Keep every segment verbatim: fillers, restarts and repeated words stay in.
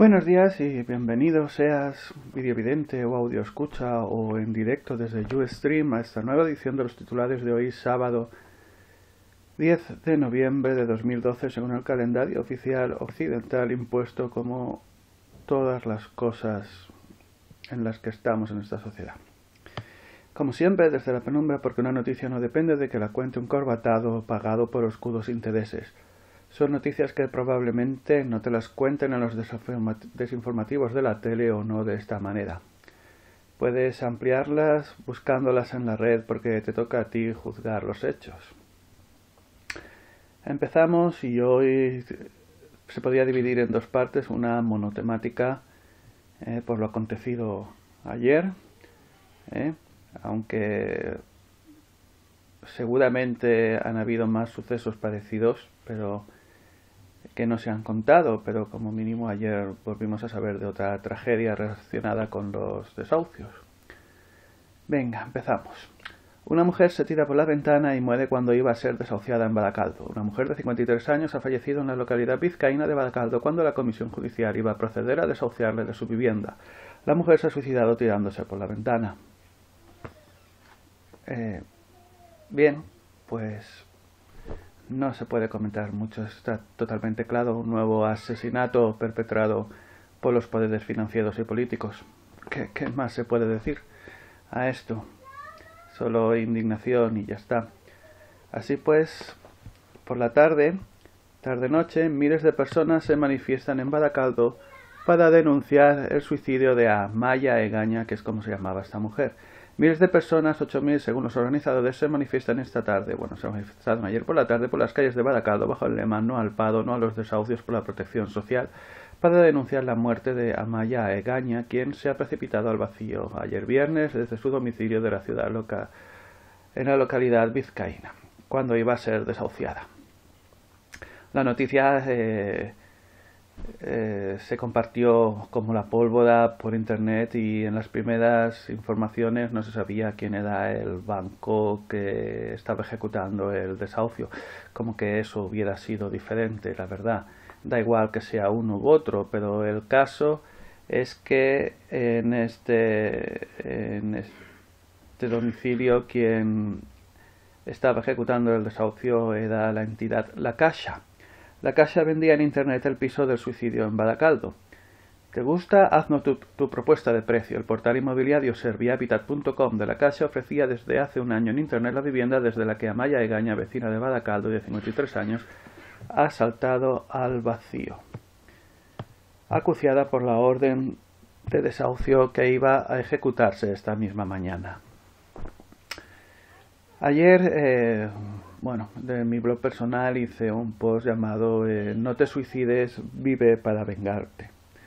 Buenos días y bienvenido, seas videovidente o audio escucha o en directo desde Ustream a esta nueva edición de los titulares de hoy, sábado diez de noviembre de dos mil doce, según el calendario oficial occidental impuesto como todas las cosas en las que estamos en esta sociedad. Como siempre, desde la penumbra, porque una noticia no depende de que la cuente un corbatado pagado por oscuros intereses. Son noticias que probablemente no te las cuenten en los desinformativos de la tele o no de esta manera. Puedes ampliarlas buscándolas en la red porque te toca a ti juzgar los hechos. Empezamos y hoy se podía dividir en dos partes, una monotemática eh, por lo acontecido ayer, eh, aunque seguramente han habido más sucesos parecidos, pero que no se han contado, pero como mínimo ayer volvimos a saber de otra tragedia relacionada con los desahucios. Venga, empezamos. Una mujer se tira por la ventana y muere cuando iba a ser desahuciada en Baracaldo. Una mujer de cincuenta y tres años ha fallecido en la localidad vizcaína de Baracaldo cuando la comisión judicial iba a proceder a desahuciarle de su vivienda. La mujer se ha suicidado tirándose por la ventana. Eh, bien, pues no se puede comentar mucho, está totalmente claro, un nuevo asesinato perpetrado por los poderes financieros y políticos. ¿Qué, qué más se puede decir a esto? Solo indignación y ya está. Así pues, por la tarde, tarde-noche, miles de personas se manifiestan en Baracaldo para denunciar el suicidio de Amaya Egaña, que es como se llamaba esta mujer. Miles de personas, ocho mil según los organizadores, se manifiestan esta tarde, bueno, se manifestaron ayer por la tarde por las calles de Baracaldo bajo el lema "No al paro, no a los desahucios por la protección social", para denunciar la muerte de Amaya Egaña, quien se ha precipitado al vacío ayer viernes desde su domicilio de la ciudad local, en la localidad vizcaína, cuando iba a ser desahuciada. La noticia eh, Eh, se compartió como la pólvora por internet y en las primeras informaciones no se sabía quién era el banco que estaba ejecutando el desahucio, como que eso hubiera sido diferente, la verdad. Da igual que sea uno u otro, pero el caso es que en este, en este domicilio quien estaba ejecutando el desahucio era la entidad La Caixa. La Caixa vendía en internet el piso del suicidio en Baracaldo. ¿Te gusta? Haznos tu, tu propuesta de precio. El portal inmobiliario servihabitat punto com de La Caixa ofrecía desde hace un año en internet la vivienda desde la que Amaya Egaña, vecina de Baracaldo de cincuenta y tres años, ha saltado al vacío, acuciada por la orden de desahucio que iba a ejecutarse esta misma mañana. Ayer, eh, bueno, de mi blog personal hice un post llamado eh, "No te suicides, vive para vengarte".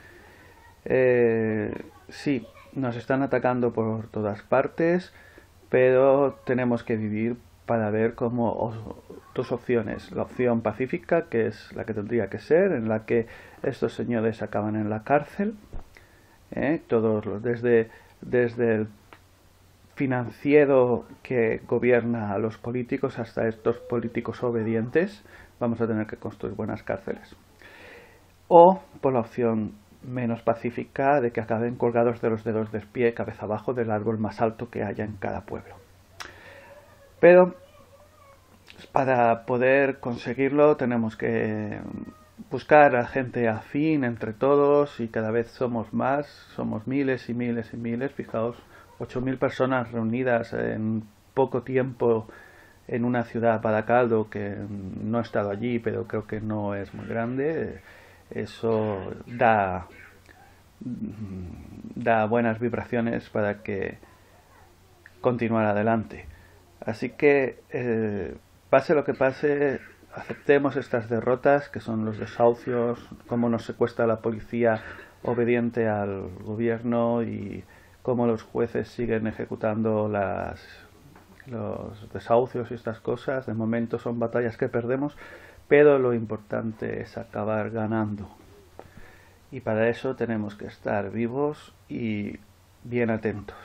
Eh, sí, nos están atacando por todas partes, pero tenemos que vivir para ver cómo dos opciones. La opción pacífica, que es la que tendría que ser, en la que estos señores acaban en la cárcel, eh, todos los, desde, desde el financiero que gobierna a los políticos hasta estos políticos obedientes. Vamos a tener que construir buenas cárceles. O por la opción menos pacífica de que acaben colgados de los dedos del pie, cabeza abajo, del árbol más alto que haya en cada pueblo. Pero para poder conseguirlo tenemos que buscar a gente afín entre todos, y cada vez somos más, somos miles y miles y miles. Fijaos, ocho mil personas reunidas en poco tiempo en una ciudad, Baracaldo, que no he estado allí, pero creo que no es muy grande. Eso da, da buenas vibraciones para que continuar adelante. Así que, eh, pase lo que pase, aceptemos estas derrotas, que son los desahucios, cómo nos secuestra la policía obediente al gobierno y cómo los jueces siguen ejecutando las, los desahucios y estas cosas. De momento son batallas que perdemos, pero lo importante es acabar ganando. Y para eso tenemos que estar vivos y bien atentos.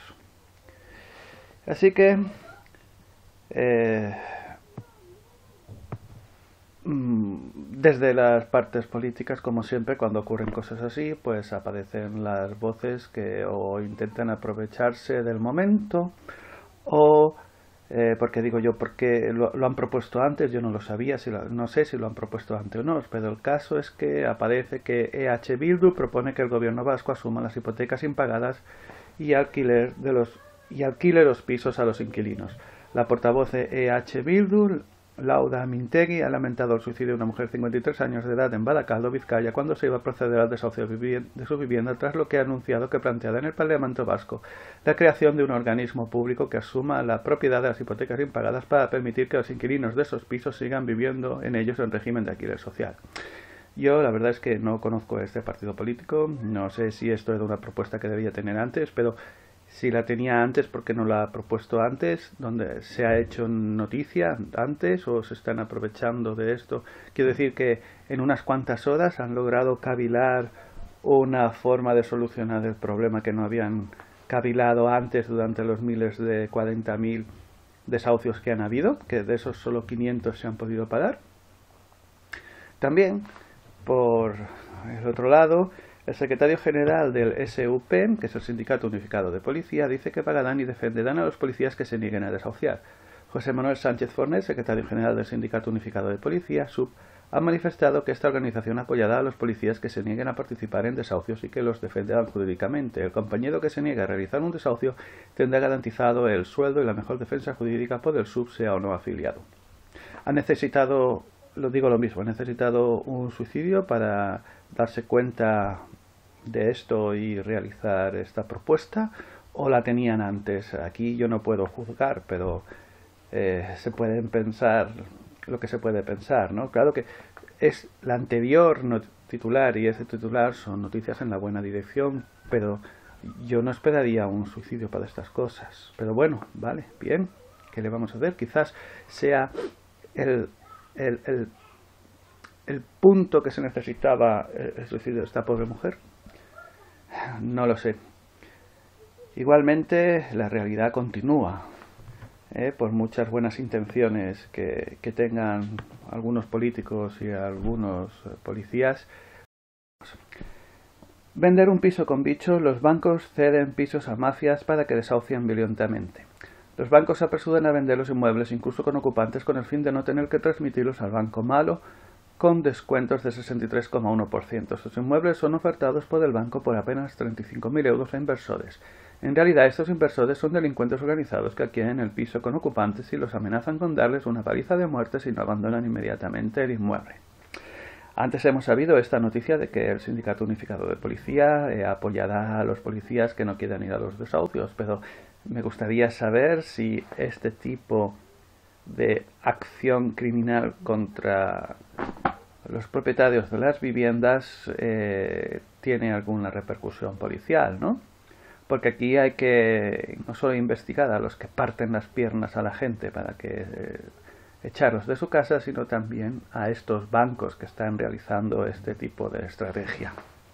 Así que, eh, Desde las partes políticas, como siempre, cuando ocurren cosas así, pues aparecen las voces que o intentan aprovecharse del momento o, eh, porque digo yo, porque lo, lo han propuesto antes, yo no lo sabía, si lo, no sé si lo han propuesto antes o no, pero el caso es que aparece que E H Bildu propone que el gobierno vasco asuma las hipotecas impagadas y alquiler de los y alquile los pisos a los inquilinos. La portavoz de E H Bildu, Lauda Mintegui, ha lamentado el suicidio de una mujer de cincuenta y tres años de edad en Badakaldo, Vizcaya, cuando se iba a proceder al desahucio de su vivienda, tras lo que ha anunciado que planteada en el Parlamento Vasco la creación de un organismo público que asuma la propiedad de las hipotecas impagadas para permitir que los inquilinos de esos pisos sigan viviendo en ellos en régimen de alquiler social. Yo la verdad es que no conozco este partido político, no sé si esto era una propuesta que debía tener antes, pero si la tenía antes, ¿por qué no la ha propuesto antes? ¿Dónde se ha hecho noticia antes o se están aprovechando de esto? Quiero decir que en unas cuantas horas han logrado cavilar una forma de solucionar el problema que no habían cavilado antes durante los miles de cuarenta mil desahucios que han habido, que de esos solo quinientos se han podido pagar. También, por el otro lado, el secretario general del S U P, que es el Sindicato Unificado de Policía, dice que pagarán y defenderán a los policías que se nieguen a desahuciar. José Manuel Sánchez Fornés, secretario general del Sindicato Unificado de Policía, S U P, ha manifestado que esta organización apoyará a los policías que se nieguen a participar en desahucios y que los defenderán jurídicamente. El compañero que se niegue a realizar un desahucio tendrá garantizado el sueldo y la mejor defensa jurídica por el S U P, sea o no afiliado. Ha necesitado, lo digo lo mismo, ha necesitado un suicidio para darse cuenta de esto y realizar esta propuesta, o la tenían antes. Aquí yo no puedo juzgar, pero eh, se pueden pensar lo que se puede pensar, ¿no? Claro que es la anterior no titular y ese titular son noticias en la buena dirección, pero yo no esperaría un suicidio para estas cosas. Pero bueno, vale, bien, ¿qué le vamos a hacer? Quizás sea el, el, el, el punto que se necesitaba el suicidio de esta pobre mujer. No lo sé. Igualmente, la realidad continúa. ¿eh? Por muchas buenas intenciones que, que tengan algunos políticos y algunos policías. Vender un piso con bicho. Los bancos ceden pisos a mafias para que desahucien violentamente. Los bancos se apresuran a vender los inmuebles, incluso con ocupantes, con el fin de no tener que transmitirlos al banco malo, con descuentos de sesenta y tres coma uno por ciento. Sus inmuebles son ofertados por el banco por apenas treinta y cinco mil euros a inversores. En realidad, estos inversores son delincuentes organizados que adquieren el piso con ocupantes y los amenazan con darles una paliza de muerte si no abandonan inmediatamente el inmueble. Antes hemos sabido esta noticia de que el Sindicato Unificado de Policía eh, apoyará a los policías que no quieran ir a los desahucios, pero me gustaría saber si este tipo de acción criminal contra los propietarios de las viviendas eh, tiene alguna repercusión policial, ¿no? Porque aquí hay que no solo investigar a los que parten las piernas a la gente para que eh, echarlos de su casa, sino también a estos bancos que están realizando este tipo de estrategia.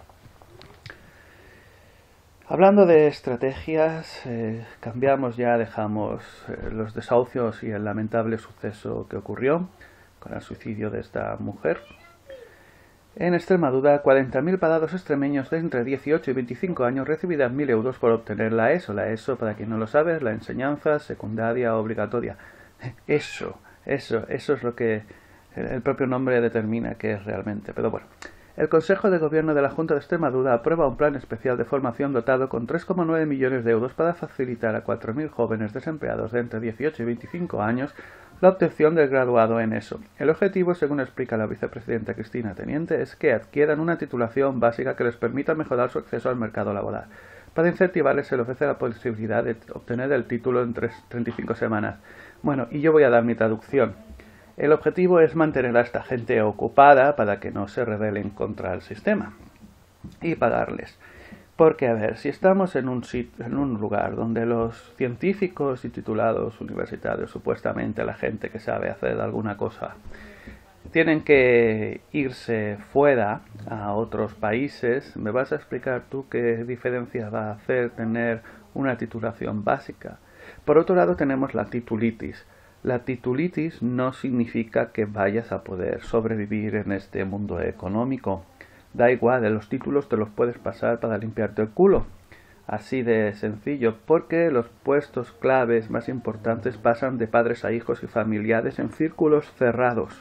Hablando de estrategias, eh, cambiamos ya, dejamos eh, los desahucios y el lamentable suceso que ocurrió con el suicidio de esta mujer. En Extremadura, cuarenta mil parados extremeños de entre dieciocho y veinticinco años recibirán mil euros por obtener la ESO. La ESO, para quien no lo sabe, es la enseñanza secundaria obligatoria. Eso, eso, eso es lo que el propio nombre determina que es realmente. Pero bueno, el Consejo de Gobierno de la Junta de Extremadura aprueba un plan especial de formación dotado con tres coma nueve millones de euros para facilitar a cuatro mil jóvenes desempleados de entre dieciocho y veinticinco años la obtención del graduado en ESO. El objetivo, según explica la vicepresidenta Cristina Teniente, es que adquieran una titulación básica que les permita mejorar su acceso al mercado laboral. Para incentivarles se les ofrece la posibilidad de obtener el título en treinta y cinco semanas. Bueno, y yo voy a dar mi traducción. El objetivo es mantener a esta gente ocupada para que no se rebelen contra el sistema y pagarles. Porque, a ver, si estamos en un, sitio, en un lugar donde los científicos y titulados universitarios, supuestamente la gente que sabe hacer alguna cosa, tienen que irse fuera a otros países, ¿me vas a explicar tú qué diferencia va a hacer tener una titulación básica? Por otro lado tenemos la titulitis. La titulitis no significa que vayas a poder sobrevivir en este mundo económico. Da igual, de los títulos te los puedes pasar para limpiarte el culo. Así de sencillo, porque los puestos claves más importantes pasan de padres a hijos y familiares en círculos cerrados.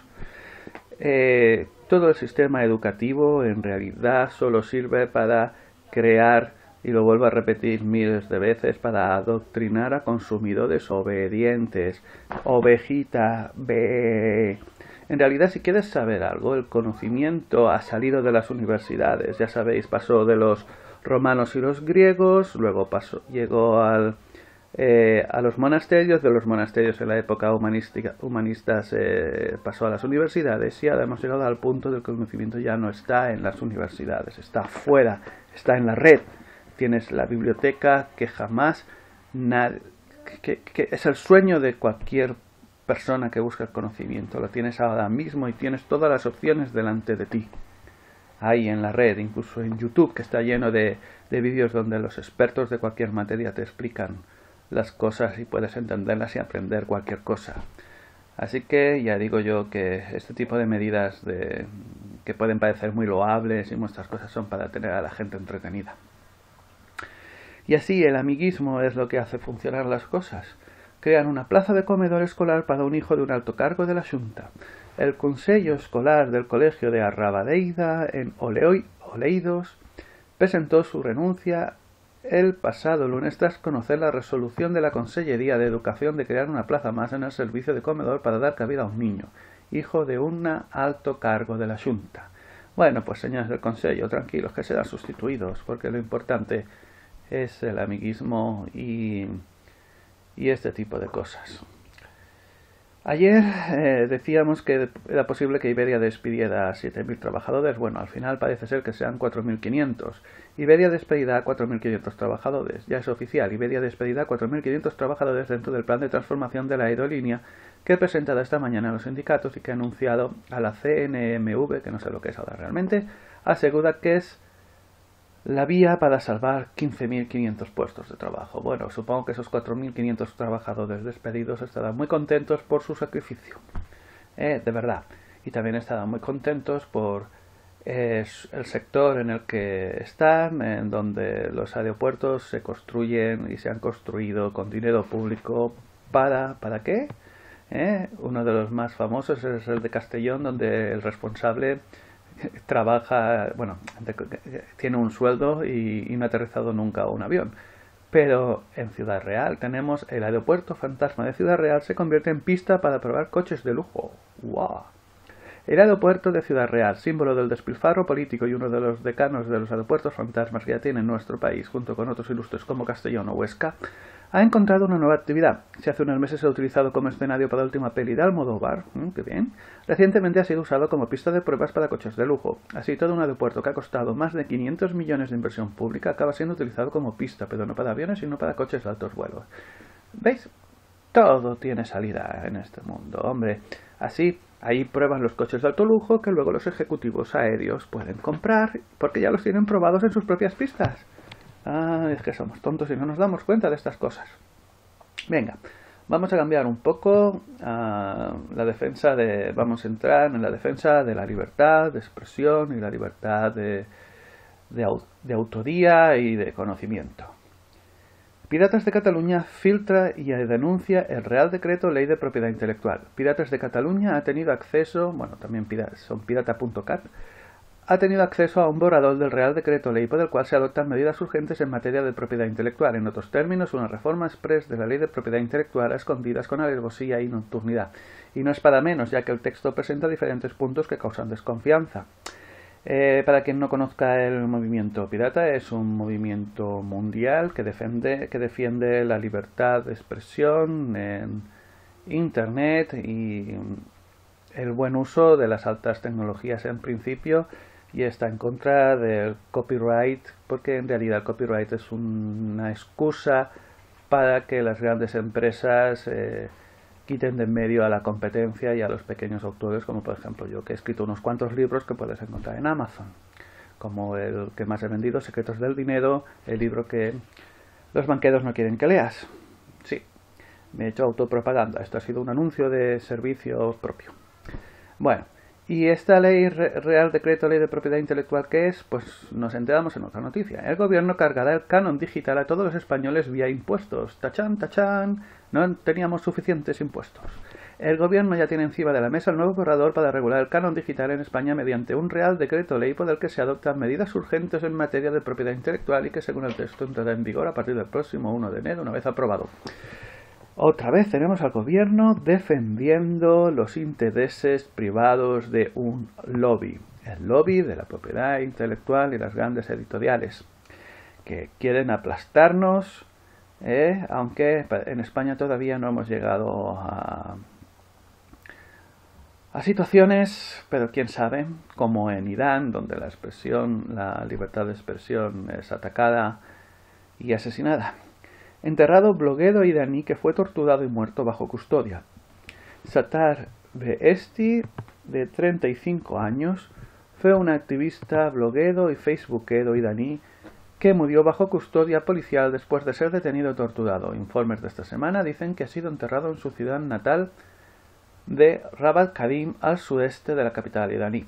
Eh, todo el sistema educativo en realidad solo sirve para crear, y lo vuelvo a repetir miles de veces, para adoctrinar a consumidores obedientes. Ovejita, ve. En realidad, si quieres saber algo, el conocimiento ha salido de las universidades. Ya sabéis, pasó de los romanos y los griegos, luego pasó, llegó al, eh, a los monasterios, de los monasterios en la época humanística, humanistas eh, pasó a las universidades, y ahora hemos llegado al punto del que el conocimiento ya no está en las universidades, está fuera, está en la red. Tienes la biblioteca que jamás, nadie, que, que es el sueño de cualquier persona que busca el conocimiento, lo tienes ahora mismo y tienes todas las opciones delante de ti. Ahí en la red, incluso en YouTube, que está lleno de, de vídeos donde los expertos de cualquier materia te explican las cosas y puedes entenderlas y aprender cualquier cosa. Así que ya digo yo que este tipo de medidas de, que pueden parecer muy loables y muchas cosas son para tener a la gente entretenida. Y así el amiguismo es lo que hace funcionar las cosas. Crean una plaza de comedor escolar para un hijo de un alto cargo de la Xunta. El Consello Escolar del Colegio de Arrabadeida, en Oleoi, Oleidos, presentó su renuncia el pasado lunes tras conocer la resolución de la Consellería de Educación de crear una plaza más en el servicio de comedor para dar cabida a un niño, hijo de un alto cargo de la Xunta. Bueno, pues señores del Consello, tranquilos, que serán sustituidos, porque lo importante es el amiguismo y, y este tipo de cosas. Ayer eh, decíamos que era posible que Iberia despidiera a siete mil trabajadores. Bueno, al final parece ser que sean cuatro mil quinientos. Iberia despedirá a cuatro mil quinientos trabajadores. Ya es oficial, Iberia despedirá a cuatro mil quinientos trabajadores dentro del plan de transformación de la aerolínea que ha presentado esta mañana a los sindicatos y que ha anunciado a la C N M V, que no sé lo que es ahora realmente, asegura que es la vía para salvar quince mil quinientos puestos de trabajo. Bueno, supongo que esos cuatro mil quinientos trabajadores despedidos estarán muy contentos por su sacrificio. Eh, de verdad. Y también estarán muy contentos por eh, el sector en el que están, en donde los aeropuertos se construyen y se han construido con dinero público. ¿Para, ¿para qué? Eh, uno de los más famosos es el de Castellón, donde el responsable trabaja, bueno, tiene un sueldo y, y no ha aterrizado nunca un avión. Pero en Ciudad Real tenemos el aeropuerto fantasma de Ciudad Real, se convierte en pista para probar coches de lujo. ¡Wow! El aeropuerto de Ciudad Real, símbolo del despilfarro político y uno de los decanos de los aeropuertos fantasmas que ya tiene nuestro país, junto con otros ilustres como Castellón o Huesca, ha encontrado una nueva actividad. Si hace unos meses se ha utilizado como escenario para la última peli de Almodóvar, ¿eh? ¡Qué bien! Recientemente ha sido usado como pista de pruebas para coches de lujo. Así, todo un aeropuerto que ha costado más de quinientos millones de inversión pública acaba siendo utilizado como pista, pero no para aviones, sino para coches de altos vuelos. ¿Veis? Todo tiene salida en este mundo, hombre. Así, ahí prueban los coches de alto lujo que luego los ejecutivos aéreos pueden comprar porque ya los tienen probados en sus propias pistas. Ah, es que somos tontos y no nos damos cuenta de estas cosas. Venga, vamos a cambiar un poco uh, la defensa de... Vamos a entrar en la defensa de la libertad de expresión y la libertad de, de, de autoría y de conocimiento. Piratas de Cataluña filtra y denuncia el Real Decreto Ley de Propiedad Intelectual. Piratas de Cataluña ha tenido acceso, bueno, también pirata, son pirata punto cat, ha tenido acceso a un borrador del Real Decreto Ley por el cual se adoptan medidas urgentes en materia de propiedad intelectual. En otros términos, una reforma express de la Ley de Propiedad Intelectual a escondidas con alevosía y nocturnidad. Y no es para menos, ya que el texto presenta diferentes puntos que causan desconfianza. Eh, para quien no conozca el movimiento pirata, es un movimiento mundial que defiende, que defiende la libertad de expresión en Internet y el buen uso de las altas tecnologías en principio, y está en contra del copyright, porque en realidad el copyright es una excusa para que las grandes empresas eh, quiten de en medio a la competencia y a los pequeños autores, como por ejemplo yo, que he escrito unos cuantos libros que puedes encontrar en Amazon, como el que más he vendido, Secretos del Dinero, el libro que los banqueros no quieren que leas. Sí. Me he hecho autopropaganda. Esto ha sido un anuncio de servicio propio. Bueno, ¿y esta ley, Real Decreto Ley de Propiedad Intelectual, qué es? Pues nos enteramos en otra noticia. El gobierno cargará el canon digital a todos los españoles vía impuestos. Tachán, tachán. No teníamos suficientes impuestos. El gobierno ya tiene encima de la mesa el nuevo borrador para regular el canon digital en España mediante un Real Decreto Ley por el que se adoptan medidas urgentes en materia de propiedad intelectual y que, según el texto, entrará en vigor a partir del próximo uno de enero, una vez aprobado. Otra vez tenemos al gobierno defendiendo los intereses privados de un lobby, el lobby de la propiedad intelectual y las grandes editoriales, que quieren aplastarnos, eh, aunque en España todavía no hemos llegado a, a situaciones, pero quién sabe, como en Irán, donde la expresión, la libertad de expresión es atacada y asesinada. Enterrado bloguero iraní que fue torturado y muerto bajo custodia. Sattar Beheshti, de treinta y cinco años, fue un activista, bloguero y facebookero iraní que murió bajo custodia policial después de ser detenido y torturado. Informes de esta semana dicen que ha sido enterrado en su ciudad natal de Rabat Kadim, al sudeste de la capital iraní.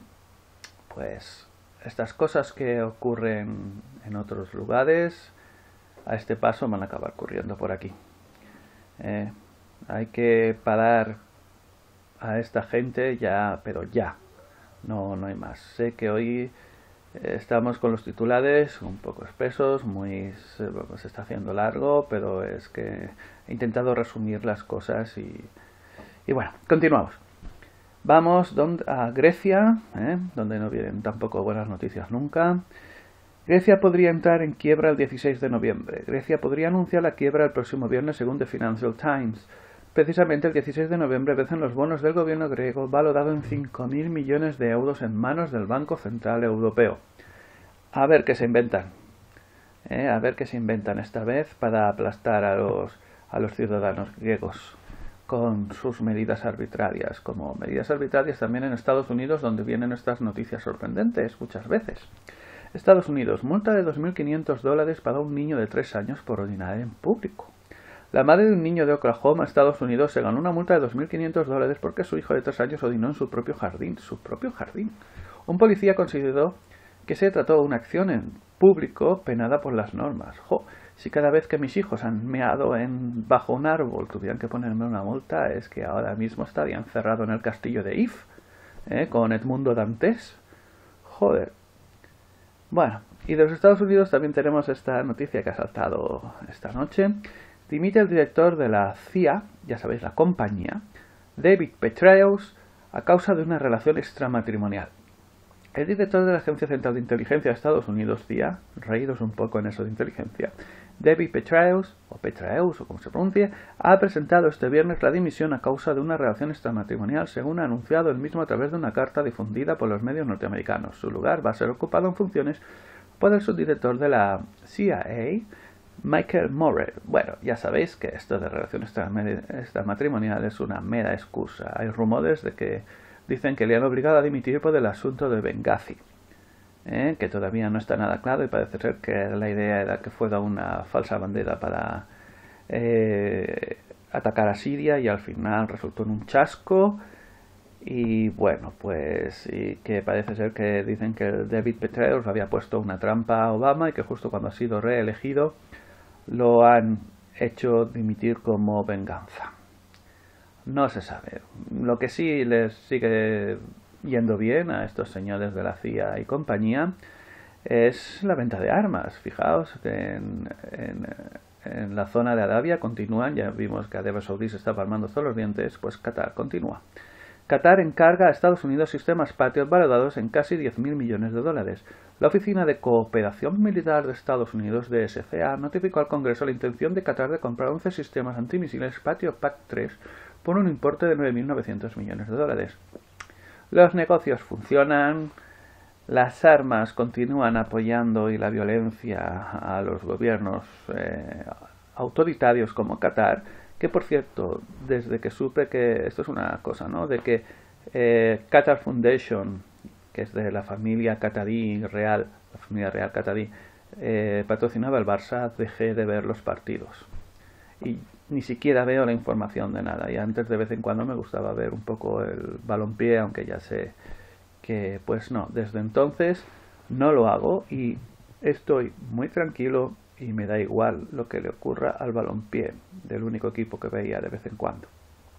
Pues estas cosas que ocurren en otros lugares, a este paso van a acabar ocurriendo por aquí. Eh, hay que parar a esta gente ya, pero ya. No, no hay más. Sé que hoy estamos con los titulares un poco espesos, muy, se, se está haciendo largo, pero es que he intentado resumir las cosas y, y bueno, continuamos. Vamos a Grecia, eh, donde no vienen tampoco buenas noticias nunca. Grecia podría entrar en quiebra el dieciséis de noviembre. Grecia podría anunciar la quiebra el próximo viernes, según The Financial Times. Precisamente el dieciséis de noviembre vencen los bonos del gobierno griego, valorado en cinco mil millones de euros en manos del Banco Central Europeo. A ver qué se inventan. Eh, a ver qué se inventan esta vez para aplastar a los, a los ciudadanos griegos con sus medidas arbitrarias, como medidas arbitrarias también en Estados Unidos, donde vienen estas noticias sorprendentes muchas veces. Estados Unidos, multa de dos mil quinientos dólares para un niño de tres años por orinar en público. La madre de un niño de Oklahoma, Estados Unidos, se ganó una multa de dos mil quinientos dólares porque su hijo de tres años orinó en su propio jardín. Su propio jardín. Un policía consideró que se trató de una acción en público penada por las normas. Jo, si cada vez que mis hijos han meado en, bajo un árbol tuvieran que ponerme una multa, es que ahora mismo estaría encerrado en el castillo de If, ¿eh? Con Edmundo Dantes. Joder. Bueno, y de los Estados Unidos también tenemos esta noticia que ha saltado esta noche. Dimite el director de la C I A, ya sabéis, la compañía, David Petraeus, a causa de una relación extramatrimonial. El director de la Agencia Central de Inteligencia de Estados Unidos, C I A, reídos un poco en eso de inteligencia, David Petraeus, o Petraeus, o como se pronuncie, ha presentado este viernes la dimisión a causa de una relación extramatrimonial, según ha anunciado él mismo a través de una carta difundida por los medios norteamericanos. Su lugar va a ser ocupado en funciones por el subdirector de la C I A, Michael Moore. Bueno, ya sabéis que esto de relación extramatrimonial es una mera excusa. Hay rumores de que dicen que le han obligado a dimitir por el asunto de Benghazi, ¿eh? Que todavía no está nada claro y parece ser que la idea era que fuera una falsa bandera para eh, atacar a Siria y al final resultó en un chasco. Y bueno, pues y que parece ser que dicen que David Petraeus había puesto una trampa a Obama y que justo cuando ha sido reelegido lo han hecho dimitir como venganza. No se sabe. Lo que sí les sigue yendo bien a estos señores de la C I A y compañía es la venta de armas. Fijaos que en, en, en la zona de Arabia continúan, ya vimos que Arabia Saudí se está palmando todos los dientes, pues Qatar continúa. Qatar encarga a Estados Unidos sistemas Patriot valorados en casi diez mil millones de dólares. La Oficina de Cooperación Militar de Estados Unidos, D S C A, notificó al Congreso la intención de Qatar de comprar once sistemas antimisiles Patriot P A C tres por un importe de nueve mil novecientos millones de dólares. Los negocios funcionan, las armas continúan apoyando y la violencia a los gobiernos eh, autoritarios como Qatar, que por cierto, desde que supe que, esto es una cosa, ¿no?, de que eh, Qatar Foundation, que es de la familia qatarí real, la familia real qatarí, eh, patrocinaba el Barça, dejé de ver los partidos. Y ni siquiera veo la información de nada. Y antes de vez en cuando me gustaba ver un poco el balompié, aunque ya sé que pues no, desde entonces no lo hago y estoy muy tranquilo y me da igual lo que le ocurra al balompié, del único equipo que veía de vez en cuando.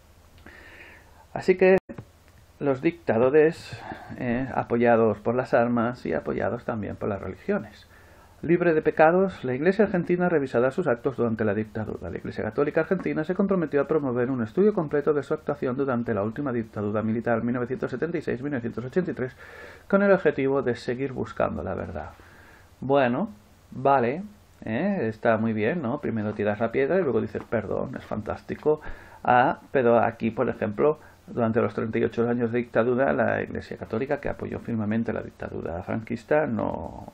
Así que los dictadores, eh, apoyados por las armas y apoyados también por las religiones. Libre de pecados, la Iglesia argentina revisará sus actos durante la dictadura. La Iglesia Católica Argentina se comprometió a promover un estudio completo de su actuación durante la última dictadura militar mil novecientos setenta y seis a mil novecientos ochenta y tres con el objetivo de seguir buscando la verdad. Bueno, vale, ¿eh? Está muy bien, ¿no? Primero tiras la piedra y luego dices perdón, es fantástico. Ah, pero aquí, por ejemplo, durante los treinta y ocho años de dictadura, la Iglesia Católica, que apoyó firmemente la dictadura franquista, no...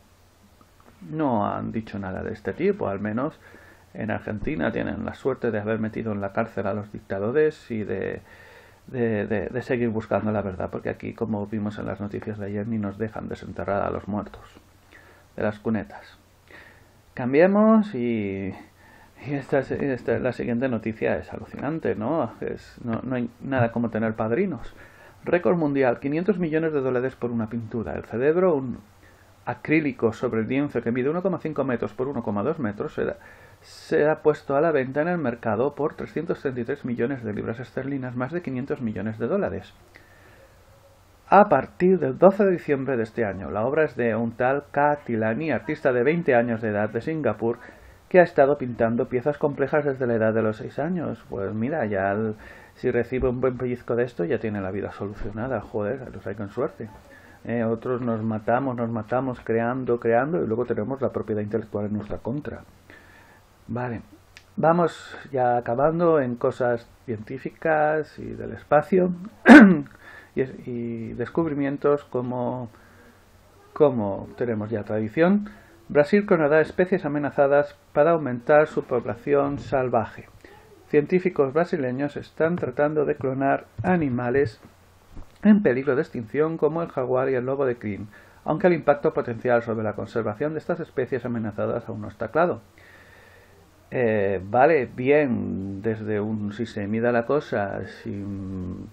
no han dicho nada de este tipo. Al menos en Argentina tienen la suerte de haber metido en la cárcel a los dictadores y de, de, de, de seguir buscando la verdad, porque aquí, como vimos en las noticias de ayer, ni nos dejan desenterrar a los muertos de las cunetas. Cambiemos y, y esta, esta, la siguiente noticia es alucinante, ¿no? Es, no, no hay nada como tener padrinos. Récord mundial, quinientos millones de dólares por una pintura. El cerebro, un acrílico sobre el lienzo que mide uno coma cinco metros por uno coma dos metros, se, se ha puesto a la venta en el mercado por trescientos treinta y tres millones de libras esterlinas, más de quinientos millones de dólares. A partir del doce de diciembre de este año, la obra es de un tal K. Tilani, artista de veinte años de edad de Singapur, que ha estado pintando piezas complejas desde la edad de los seis años. Pues mira, ya el, si recibe un buen pellizco de esto, ya tiene la vida solucionada. Joder, los hay con suerte. Eh, otros nos matamos, nos matamos creando, creando y luego tenemos la propiedad intelectual en nuestra contra. Vale, vamos ya acabando en cosas científicas y del espacio y, y descubrimientos como, como tenemos ya tradición. Brasil clonará especies amenazadas para aumentar su población salvaje. Científicos brasileños están tratando de clonar animales en peligro de extinción como el jaguar y el lobo de crin, aunque el impacto potencial sobre la conservación de estas especies amenazadas aún no está claro. Eh, vale, bien, desde un si se mida la cosa sim,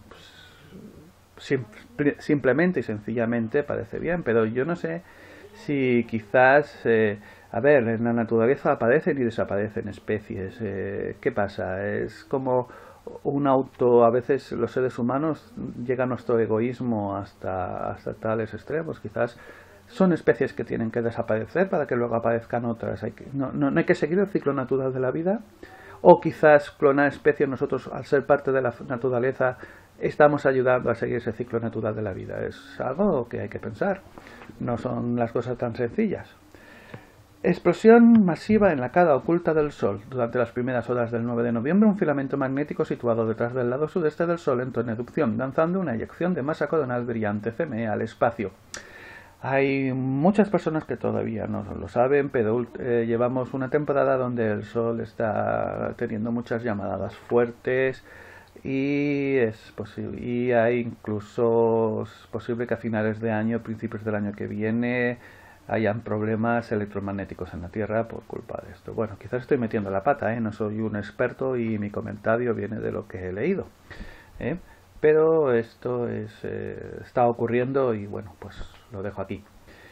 sim, simplemente y sencillamente parece bien, pero yo no sé si quizás, eh, a ver, en la naturaleza aparecen y desaparecen especies. Eh, ¿Qué pasa? Es como un auto, a veces los seres humanos llega nuestro egoísmo hasta, hasta tales extremos. Quizás son especies que tienen que desaparecer para que luego aparezcan otras. Hay que, no, no, no hay que seguir el ciclo natural de la vida. O quizás clonar especies, nosotros al ser parte de la naturaleza estamos ayudando a seguir ese ciclo natural de la vida. Es algo que hay que pensar. No son las cosas tan sencillas. Explosión masiva en la cara oculta del Sol. Durante las primeras horas del nueve de noviembre, un filamento magnético situado detrás del lado sudeste del Sol entró en erupción, lanzando una eyección de masa coronal brillante C M E al espacio. Hay muchas personas que todavía no lo saben, pero eh, llevamos una temporada donde el Sol está teniendo muchas llamadas fuertes y es posible, y hay incluso es posible que a finales de año, principios del año que viene, hayan problemas electromagnéticos en la Tierra por culpa de esto. Bueno, quizás estoy metiendo la pata, ¿eh? No soy un experto y mi comentario viene de lo que he leído, ¿eh? Pero esto es, eh, está ocurriendo y bueno, pues lo dejo aquí.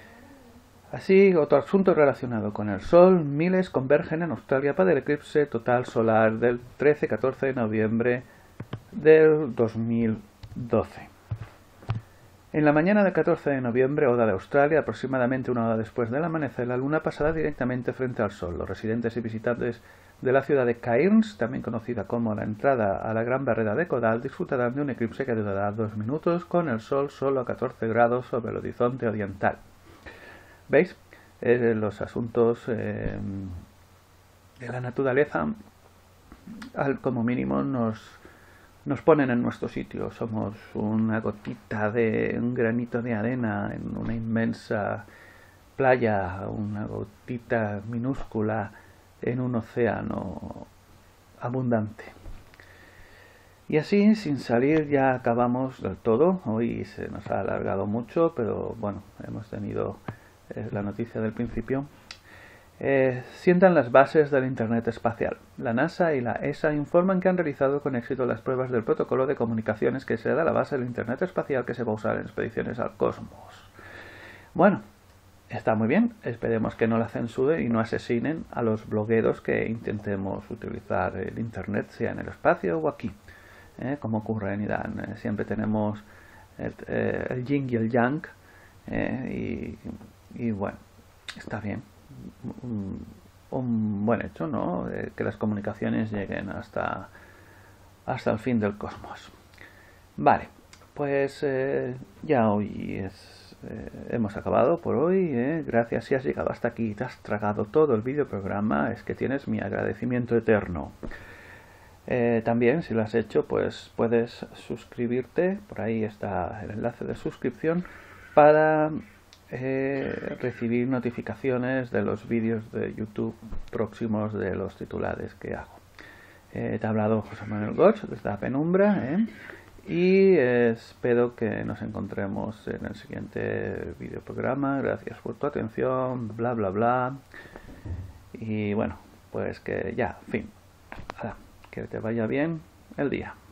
Así, otro asunto relacionado con el Sol. Miles convergen en Australia para el eclipse total solar del trece a catorce de noviembre del dos mil doce. En la mañana del catorce de noviembre, hora de Australia, aproximadamente una hora después del amanecer, la Luna pasará directamente frente al Sol. Los residentes y visitantes de la ciudad de Cairns, también conocida como la entrada a la Gran Barrera de Coral, disfrutarán de un eclipse que durará dos minutos con el Sol solo a catorce grados sobre el horizonte oriental. ¿Veis? Eh, los asuntos eh, de la naturaleza, al, como mínimo, nos... nos ponen en nuestro sitio. Somos una gotita de un granito de arena en una inmensa playa, una gotita minúscula en un océano abundante. Y así, sin salir, ya acabamos del todo. Hoy se nos ha alargado mucho, pero bueno, hemos tenido eh, la noticia del principio. Eh, sientan las bases del Internet espacial. La NASA y la E S A informan que han realizado con éxito las pruebas del protocolo de comunicaciones que será la base del Internet espacial que se va a usar en expediciones al cosmos. Bueno, está muy bien. Esperemos que no la censuren y no asesinen a los blogueros que intentemos utilizar el Internet, sea en el espacio o aquí, ¿eh? Como ocurre en Irán. Eh, siempre tenemos el, eh, el yin y el yang, eh, y, y bueno, está bien. Un, un buen hecho, ¿no? Eh, que las comunicaciones lleguen hasta, hasta el fin del cosmos. Vale, pues eh, ya hoy es, eh, hemos acabado por hoy. ¿eh? Gracias si has llegado hasta aquí y te has tragado todo el videoprograma. Es que tienes mi agradecimiento eterno. Eh, también, si lo has hecho, pues puedes suscribirte. Por ahí está el enlace de suscripción para Eh, recibir notificaciones de los vídeos de YouTube próximos de los titulares que hago. Eh, te ha hablado José Manuel Goch desde la penumbra, ¿eh? y eh, espero que nos encontremos en el siguiente videoprograma. Gracias por tu atención, bla bla bla, y bueno, pues que ya, fin, que te vaya bien el día.